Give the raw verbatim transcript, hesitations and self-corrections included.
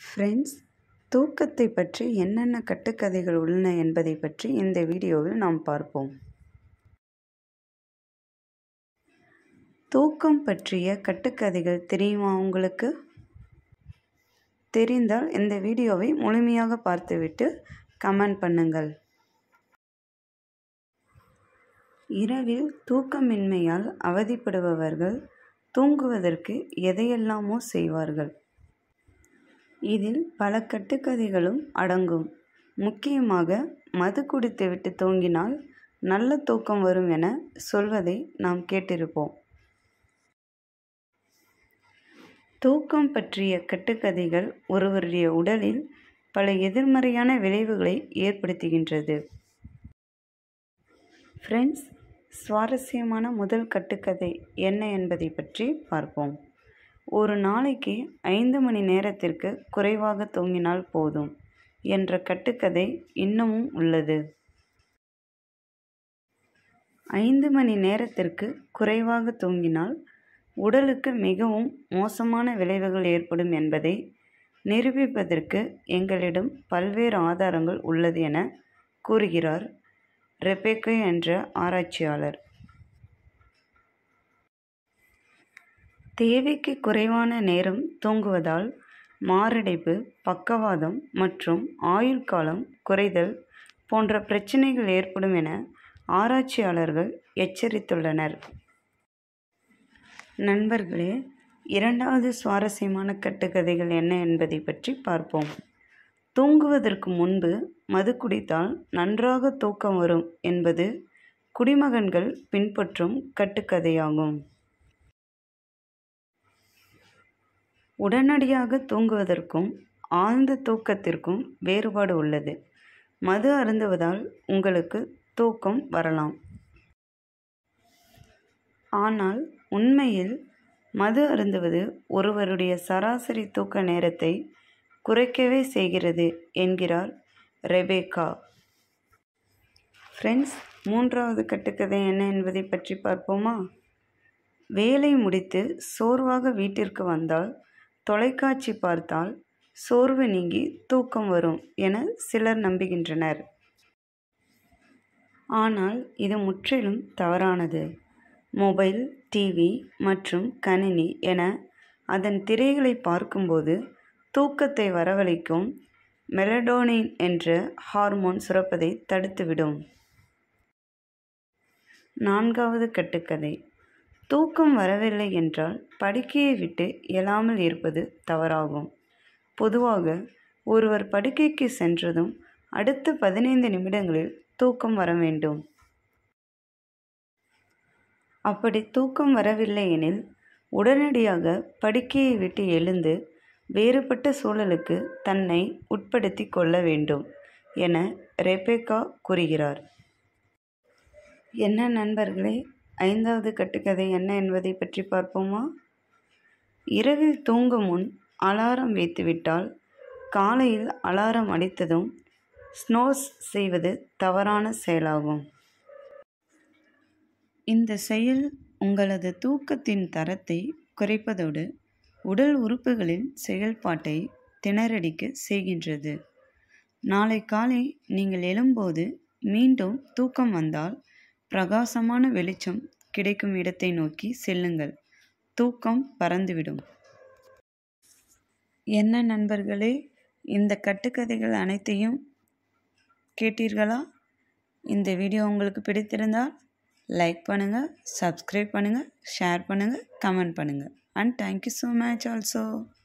Friends, தூக்கத்தை பற்றி என்னென்ன கட்டுக்கதைகள் உள்ளன என்பதை பற்றி இந்த வீடியோவில் நாம் பார்ப்போம். தூக்கம் பற்றிய கட்டுக்கதைகள் தெரியுமா உங்களுக்கு? தெரிந்தால் இந்த வீடியோவை முழுமையாக பார்த்துவிட்டு கமெண்ட் பண்ணுங்கள். இரவில் தூக்கமின்மையால் அவதிப்படுபவர்கள் தூங்குவதற்கு எதையெல்லாமோ செய்வார்கள். இதில் பல கட்டுக்கதைகளும் அடங்கும். முக்கியமாக மது குடித்துவிட்டு தூங்கினால் நல்ல தூக்கம் வரும் என சொல்வதை நாம் கேட்டிருப்போம். தூக்கம் பற்றிய கட்டுக்கதைகள் ஒருவருடைய உடலில் பல எதிர்மறையான விளைவுகளை ஏற்படுத்துகின்றது. ஃப்ரெண்ட்ஸ், சுவாரஸ்யமான முதல் கட்டுக்கதை என்ன என்பதை பற்றி பார்ப்போம். ஒரு நாளைக்கு ஐந்து மணி நேரத்திற்கு குறைவாக தூங்கினால் போதும் என்ற கட்டுக்கதை இன்னமும் உள்ளது. ஐந்து மணி நேரத்திற்கு குறைவாக தூங்கினால் உடலுக்கு மிகவும் மோசமான விளைவுகள் ஏற்படும் என்பதை நிரூபிப்பதற்கு எங்களிடம் பல்வேறு ஆதாரங்கள் உள்ளது என கூறுகிறார் ரெபேக்கா என்ற ஆராய்ச்சியாளர். தேவைக்கு குறைவான நேரம் தூங்குவதால் மாரடைப்பு, பக்கவாதம் மற்றும் ஆயுள் காலம் குறைதல் போன்ற பிரச்சனைகள் ஏற்படும் என ஆராய்ச்சியாளர்கள் எச்சரித்துள்ளனர். நண்பர்களே, இரண்டாவது சுவாரஸ்யமான கட்டுக்கதைகள் என்ன என்பதை பற்றி பார்ப்போம். தூங்குவதற்கு முன்பு மது குடித்தால் நன்றாக தூக்கம் வரும் என்பது குடிமகன்கள் பின்பற்றும் கட்டுக்கதையாகும். உடனடியாக தூங்குவதற்கும் ஆழ்ந்த தூக்கத்திற்கும் வேறுபாடு உள்ளது. மது அருந்துவதால் உங்களுக்கு தூக்கம் வரலாம். ஆனால் உண்மையில் மது அருந்துவது ஒருவருடைய சராசரி தூக்க நேரத்தை குறைக்கவே செய்கிறது என்கிறார் ரெபேக்கா. ஃப்ரெண்ட்ஸ், மூன்றாவது கட்டுக்கதை என்ன என்பதை பற்றி பார்ப்போமா? வேலை முடித்து சோர்வாக வீட்டிற்கு வந்தால் தொலைக்காட்சி பார்த்தால் சோர்வு நீங்கி தூக்கம் வரும் என சிலர் நம்புகின்றனர். ஆனால் இது முற்றிலும் தவறானது. மொபைல், டிவி மற்றும் கணினி என அதன் திரைகளை பார்க்கும்போது தூக்கத்தை வரவழைக்கும் மெலடோனின் என்ற ஹார்மோன் சுரப்பதை தடுத்துவிடும். நான்காவது கட்டுக்கதை. தூக்கம் வரவில்லை என்றால் படுக்கையை விட்டு எழாமல் இருப்பது தவறாகும். பொதுவாக ஒருவர் படுக்கைக்கு சென்றதும் அடுத்த பதினைந்து நிமிடங்களில் தூக்கம் வர வேண்டும். அப்படி தூக்கம் வரவில்லை எனில் உடனடியாக படுக்கையை விட்டு எழுந்து வேறுபட்ட சூழலுக்கு தன்னை உட்படுத்தி கொள்ள வேண்டும் என ரெபேக்கா கூறுகிறார். என்ன நண்பர்களே, ஐந்தாவது கட்டுக்கதை என்ன என்பதை பற்றி பார்ப்போமா? இரவில் தூங்கும் முன் அலாரம் வைத்துவிட்டால் காலையில் அலாரம் அடித்ததும் ஸ்னோஸ் செய்வது தவறான செயலாகும். இந்த செயல் உங்களது தூக்கத்தின் தரத்தை குறைப்பதோடு உடல் உறுப்புகளின் செயல்பாட்டை திணறடிக்க செய்கின்றது. நாளை காலை நீங்கள் எழும்போது மீண்டும் தூக்கம் வந்தால் பிரகாசமான வெளிச்சம் கிடைக்கும் இடத்தை நோக்கி செல்லுங்கள். தூக்கம் பறந்துவிடும். என்ன நண்பர்களே, இந்த கட்டுக்கதைகள் அனைத்தையும் கேட்டீர்களா? இந்த வீடியோ உங்களுக்கு பிடித்திருந்தால் லைக் பண்ணுங்கள், சப்ஸ்கிரைப் பண்ணுங்கள், ஷேர் பண்ணுங்கள், கமெண்ட் பண்ணுங்கள். And thank you so much also.